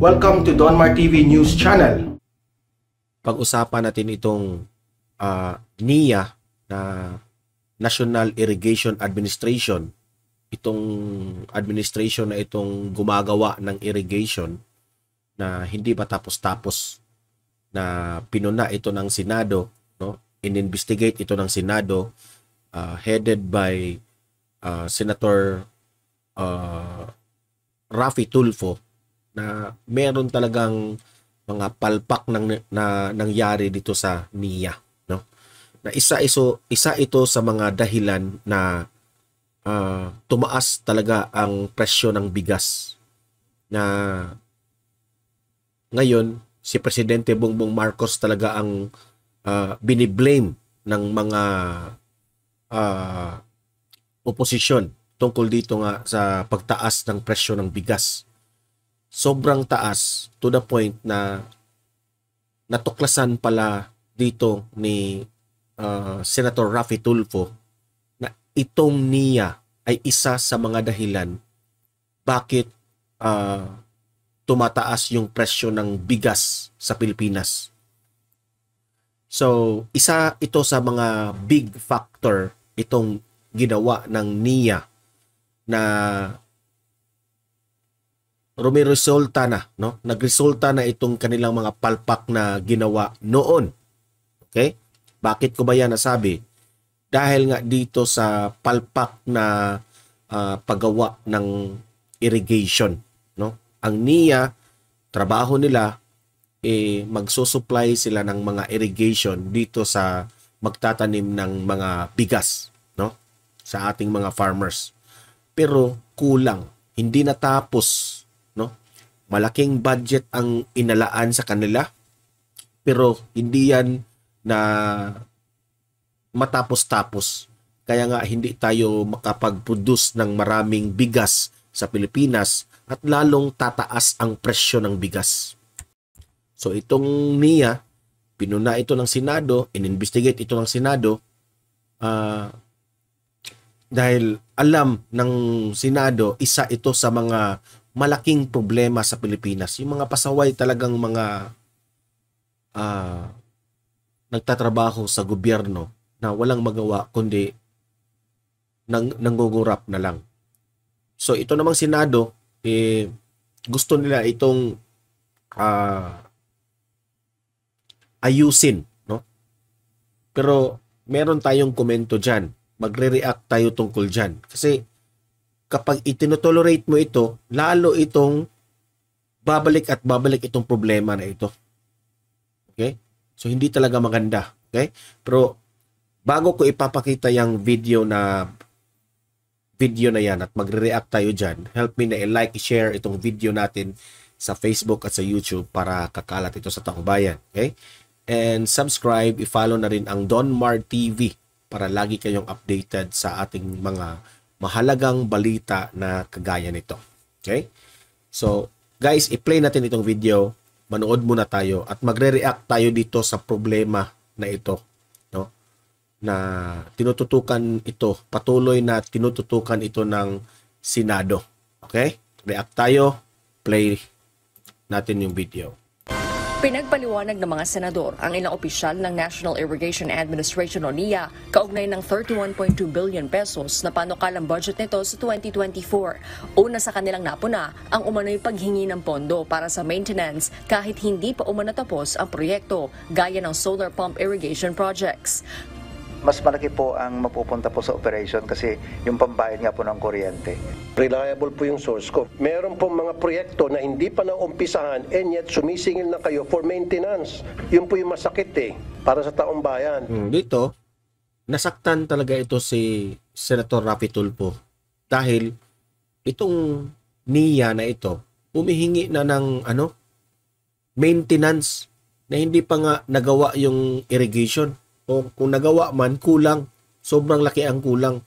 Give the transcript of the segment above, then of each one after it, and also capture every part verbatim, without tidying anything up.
Welcome to Donmar T V News Channel. Pag-usapan natin itong uh, N I A na National Irrigation Administration. Itong administration na itong gumagawa ng irrigation na hindi pa tapos-tapos, na pinuna ito ng Senado, no? In-investigate ito ng Senado, uh, headed by uh, Senator uh, Raffy Tulfo, na meron talagang mga palpak nang na nangyari dito sa N I A, no? Na isa iso isa ito sa mga dahilan na uh, tumaas talaga ang presyo ng bigas, na ngayon si Presidente Bongbong Marcos talaga ang uh, biniblame ng mga uh, oposisyon tungkol dito nga sa pagtaas ng presyo ng bigas. Sobrang taas to the point na natuklasan pala dito ni uh, Senator Raffy Tulfo na itong N I A ay isa sa mga dahilan bakit uh, tumataas yung presyo ng bigas sa Pilipinas. So, isa ito sa mga big factor itong ginawa ng N I A na rumiresulta na, no? Nagresulta na itong kanilang mga palpak na ginawa noon. Okay? Bakit ko ba yan nasabi? Dahil nga dito sa palpak na uh, paggawa ng irrigation, no? Ang N I A, trabaho nila, eh, magsusupply sila ng mga irrigation dito sa magtatanim ng mga bigas, no? Sa ating mga farmers. Pero kulang, hindi natapos, no? Malaking budget ang inalaan sa kanila, pero hindi yan na matapos-tapos. Kaya nga hindi tayo makapag-produce ng maraming bigas sa Pilipinas at lalong tataas ang presyo ng bigas. So itong N I A, pinuna ito ng Senado, in-investigate ito ng Senado, uh, dahil alam ng Senado, isa ito sa mga malaking problema sa Pilipinas. Yung mga pasaway talagang mga uh, nagtatrabaho sa gobyerno na walang magawa kundi nang, nanggugurap na lang. So ito namang Senado, eh, gusto nila itong uh, ayusin, no? Pero meron tayong komento dyan. Magre-react tayo tungkol dyan. Kasi kapag itinotolerate mo ito, lalo itong babalik at babalik itong problema na ito. Okay? So, hindi talaga maganda. Okay? Pero, bago ko ipapakita yung video na video na yan at magre-react tayo dyan, help me na i-like, i-share itong video natin sa Facebook at sa YouTube para kakalat ito sa taong bayan. Okay? And subscribe, i-follow na rin ang Donmar T V para lagi kayong updated sa ating mga mahalagang balita na kagaya nito. Okay? So, guys, i-play natin itong video. Manood muna tayo at magre-react tayo dito sa problema na ito, no? Na tinututukan ito, patuloy na tinututukan ito ng Senado. Okay? React tayo. Play natin yung video. Pinagpaliwanag ng mga senador ang ilang opisyal ng National Irrigation Administration o N I A kaugnay ng thirty-one point two billion pesos na panukalang budget nito sa twenty twenty-four. Una sa kanilang napuna ang umano'y paghingi ng pondo para sa maintenance kahit hindi pa umano tapos ang proyekto gaya ng solar pump irrigation projects. Mas malaki po ang mapupunta po sa operation kasi yung pambayad nga po ng kuryente. Reliable po yung source ko. Meron po mga proyekto na hindi pa naumpisahan and yet sumisingil na kayo for maintenance. Yun po yung masakit eh, para sa taong bayan. Hmm, dito, nasaktan talaga ito si Senator Raffy Tulfo dahil itong N I A na ito, humihingi na ng ano, maintenance na hindi pa nga nagawa yung irrigation. O kung nagawa man, kulang. Sobrang laki ang kulang.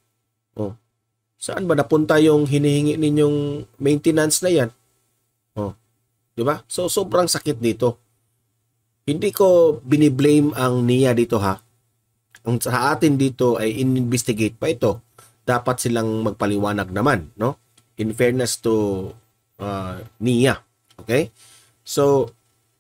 O, saan ba napunta yung hinihingi ninyong maintenance na yan? O, di ba? So, sobrang sakit dito. Hindi ko biniblame ang N I A dito, ha? Ang sa atin dito ay in-investigate pa ito. Dapat silang magpaliwanag naman, no? In fairness to uh, N I A. Okay? So,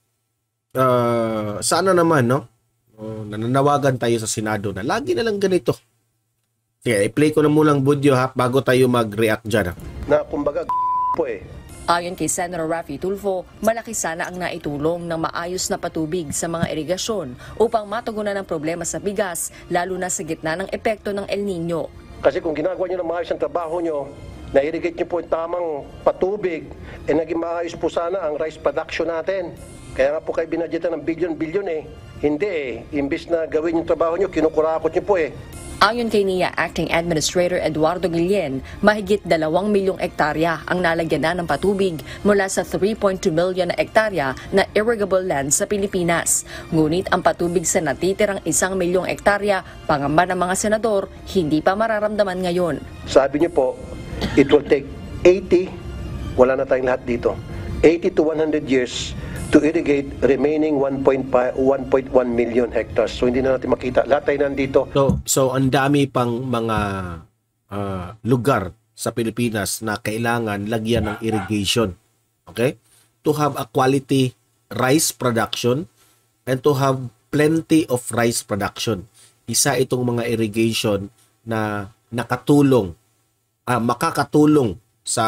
uh, sana naman, no? Uh, nananawagan tayo sa Senado na lagi na lang ganito. Sige, i-play ko na munang video ha, bago tayo mag-react dyan. Ha? Na kumbaga po eh. Ayon kay Senator Raffy Tulfo, malaki sana ang naitulong ng maayos na patubig sa mga irigasyon upang matugunan ang problema sa bigas, lalo na sa gitna ng epekto ng El Nino. Kasi kung ginagawa nyo ng maayos ang trabaho nyo, na-irrigate nyo po yung tamang patubig, eh naging maayos po sana ang rice production natin. Kaya nga po kayo binadgetan ng bilyon-bilyon eh. Hindi eh. Imbis na gawin yung trabaho nyo, kinukurakot nyo po eh. Ayon kay N I A Acting Administrator Eduardo Guillen, mahigit dalawang milyong ektarya ang nalagyan na ng patubig mula sa three point two million na ektarya na irrigable land sa Pilipinas. Ngunit ang patubig sa natitirang isang milyong ektarya, pangamba ng mga senador, hindi pa mararamdaman ngayon. Sabi niyo po, it will take eighty, wala na tayong lahat dito, eighty to one hundred years to irrigate remaining one point one million hectares. So hindi na natin makita. Lahat tayo nandito. So, so ang dami pang mga uh, lugar sa Pilipinas na kailangan lagyan ng irrigation. Okay? To have a quality rice production and to have plenty of rice production. Isa itong mga irrigation na nakatulong, uh, makakatulong sa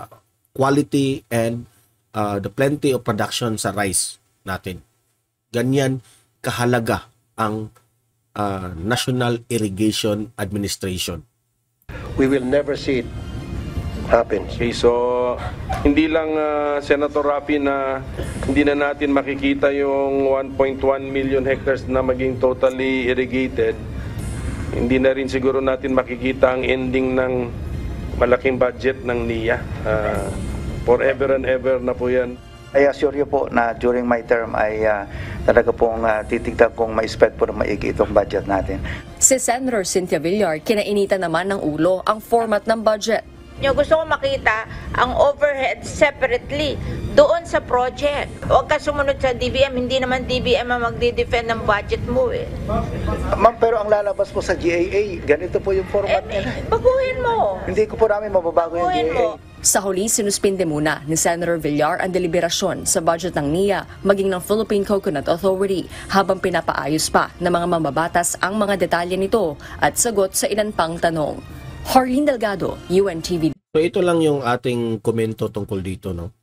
quality and Uh, the plenty of production sa rice natin. Ganyan kahalaga ang uh, National Irrigation Administration. We will never see it happen. Okay, so hindi lang uh, Senator Raffy na hindi na natin makikita yung one point one million hectares na maging totally irrigated. Hindi na rin siguro natin makikita ang ending ng malaking budget ng N I A. Uh, Forever and ever na po yan. I assure you po na during my term ay uh, talaga pong uh, titignan kong ma-spend po na maigi itong budget natin. Si Senator Cynthia Villar, kinainitan naman ng ulo ang format ng budget. Nyo gusto ko makita ang overhead separately doon sa project. Huwag ka sumunod sa D B M, hindi naman D B M ang magdi-defend ng budget mo eh. Ma'am, pero ang lalabas po sa G A A, ganito po yung format Eh, niya. baguhin mo. Hindi ko po namin mababago yung G Baguhin A A. mo. Sa huli, sinuspinde muna ni Senator Villar ang deliberasyon sa budget ng N I A maging ng Philippine Coconut Authority habang pinapaayos pa ng mga mambabatas ang mga detalye nito at sagot sa ilan pang tanong. Harleen Delgado, U N T V. So ito lang yung ating komento tungkol dito, no?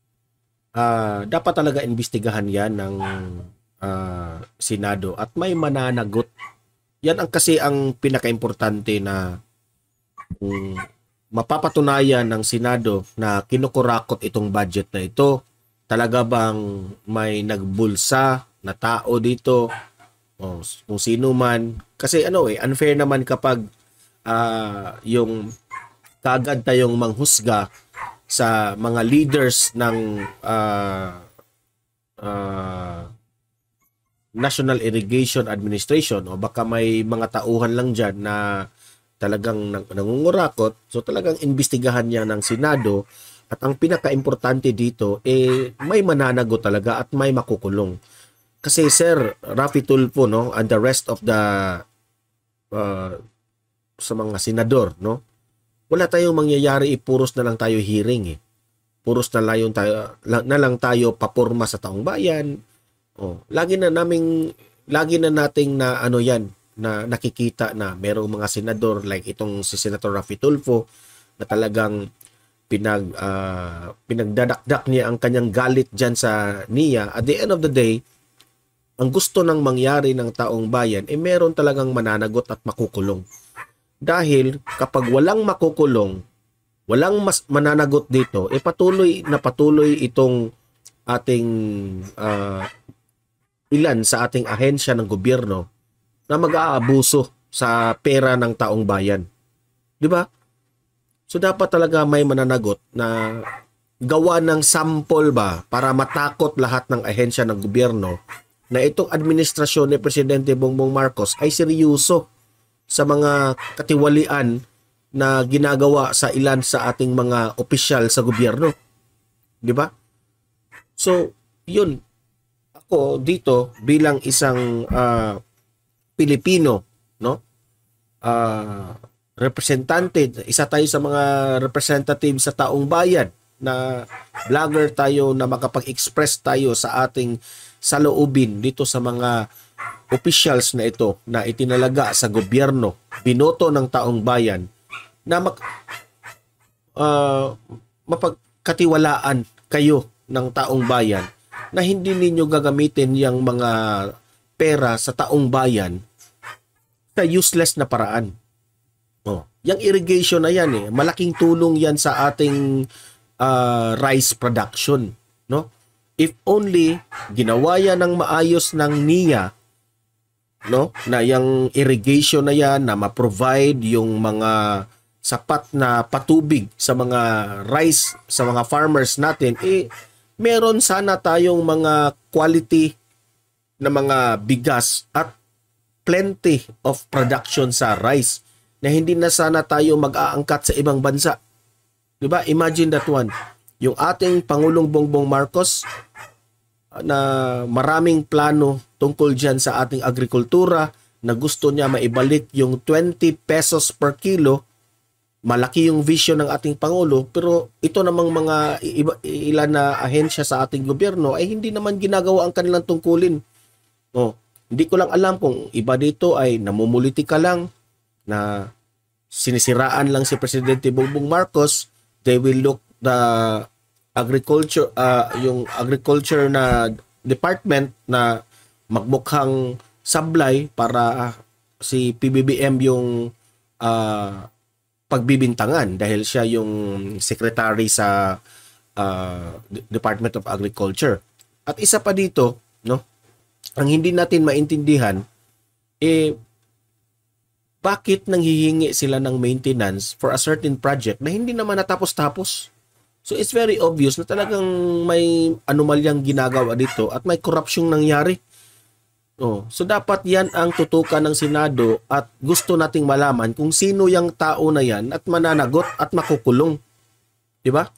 Uh, dapat talaga imbestigahan yan ng uh, Senado at may mananagot. Yan ang kasi ang pinakaimportante na um, mapapatunayan ng Senado na kinukurakot itong budget na ito. Talaga bang may nagbulsa na tao dito o kung sino man. Kasi ano eh, unfair naman kapag uh, yung kaagad tayong manghusga sa mga leaders ng uh, uh, National Irrigation Administration o baka may mga tauhan lang dyan na talagang nangungurakot. So talagang imbestigahan niya ng Senado at ang pinaka-importante dito eh may mananagot talaga at may makukulong. Kasi Sir Raffy Tulfo, no, and the rest of the uh, sa mga senador, no, wala tayong mangyayari, ipuros na lang tayo hearing eh. Puros na lang tayo na lang tayo paporma sa taong bayan. Oh, lagi na naming lagi na nating na ano 'yan na nakikita na merong mga senador like itong si Senator Raffy Tulfo na talagang pinag uh, pinagdadakdak niya ang kanyang galit diyan sa N I A. At the end of the day, ang gusto nang mangyari ng taong bayan eh meron talagang mananagot at makukulong. Dahil kapag walang makukulong, walang mas mananagot dito, eh patuloy na patuloy itong ating uh, ilan sa ating ahensya ng gobyerno na mag-aabuso sa pera ng taong bayan. Di ba? So dapat talaga may mananagot na gawa ng sample ba para matakot lahat ng ahensya ng gobyerno na itong administrasyon ni Presidente Bongbong Marcos ay seryoso sa mga katiwalian na ginagawa sa ilan sa ating mga opisyal sa gobyerno. Di ba? So, yun. Ako dito bilang isang uh, Pilipino, no? Uh, representante, isa tayo sa mga representative sa taong bayan. na vlogger tayo na makapag-express tayo sa ating saloobin dito sa mga officials na ito na itinalaga sa gobyerno, binoto ng taong bayan na mag, uh, mapagkatiwalaan kayo ng taong bayan na hindi ninyo gagamitin yung mga pera sa taong bayan sa useless na paraan. Oh, yung irrigation na yan eh, malaking tulong yan sa ating uh, rice production, no? If only ginawa yan ng maayos ng N I A, no, na yung irrigation na yan na ma-provide yung mga sapat na patubig sa mga rice, sa mga farmers natin, eh meron sana tayong mga quality na mga bigas at plenty of production sa rice na hindi na sana tayo mag-aangkat sa ibang bansa. Diba? Imagine that one. Yung ating Pangulong Bongbong Marcos na maraming plano tungkol dyan sa ating agrikultura na gusto niya maibalik yung twenty pesos per kilo. Malaki yung vision ng ating Pangulo, pero ito namang mga iba, ilan na ahensya sa ating gobyerno ay hindi naman ginagawa ang kanilang tungkulin. Oh, hindi ko lang alam kung iba dito ay namumulitika lang, na sinisiraan lang si Presidente Bongbong Marcos. They will look the agriculture, uh, yung agriculture na department na magmukhang sablay para uh, si P B B M yung uh, pagbibintangan dahil siya yung secretary sa uh, Department of Agriculture. At isa pa dito, no, ang hindi natin maintindihan, eh, bakit nanghihingi sila ng maintenance for a certain project na hindi naman natapos-tapos? So it's very obvious na talagang may anomalyang ginagawa dito at may korupsyong nangyari. Oh, so dapat yan ang tutukan ng Senado at gusto nating malaman kung sino yung tao na yan at mananagot at makukulong. Di ba?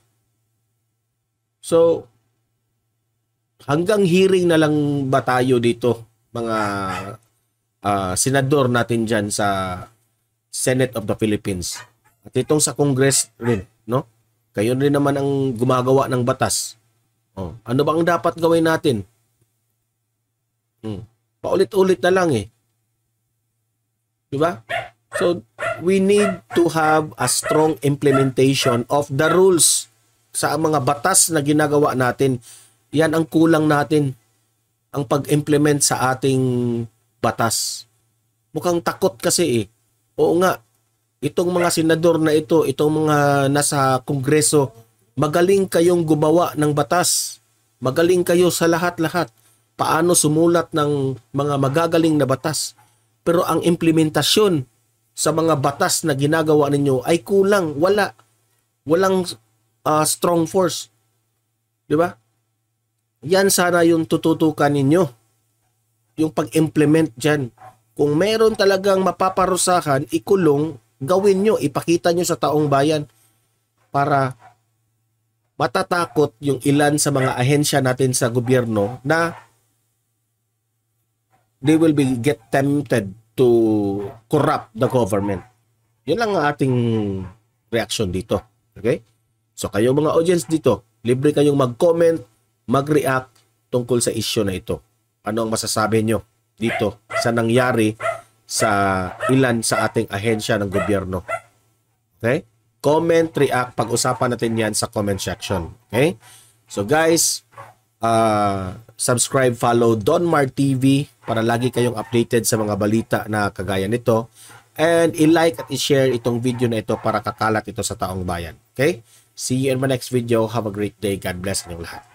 So, hanggang hearing na lang ba tayo dito, mga uh, senador natin dyan sa Senate of the Philippines? At itong sa Congress rin, no? Kayo rin naman ang gumagawa ng batas. Oh, ano bang dapat gawin natin? Hmm. Paulit-ulit na lang eh. Diba? So, we need to have a strong implementation of the rules sa mga batas na ginagawa natin. Yan ang kulang natin, ang pag-implement sa ating batas. Mukhang takot kasi eh. Oo nga, itong mga senador na ito, itong mga nasa kongreso, magaling kayong gumawa ng batas. Magaling kayo sa lahat-lahat. Paano sumulat ng mga magagaling na batas. Pero ang implementasyon sa mga batas na ginagawa ninyo ay kulang. Wala. Walang uh, strong force. Di ba? Yan sana yung tututukan ninyo. Yung pag-implement dyan. Kung meron talagang mapaparusahan, ikulong, gawin nyo, ipakita nyo sa taong bayan para matatakot yung ilan sa mga ahensya natin sa gobyerno na they will be get tempted to corrupt the government. Yun lang ang ating reaction dito. Okay? So kayo mga audience dito, libre kayong mag-comment, mag-react tungkol sa issue na ito. Ano ang masasabi nyo dito sa nangyari sa ilan sa ating ahensya ng gobyerno? Okay? Comment, react, pag-usapan natin yan sa comment section. Okay? So guys, uh, subscribe, follow Donmar T V para lagi kayong updated sa mga balita na kagaya nito. And i-like at i-share itong video na ito para kakalat ito sa taong bayan. Okay? See you in my next video. Have a great day. God bless inyong lahat.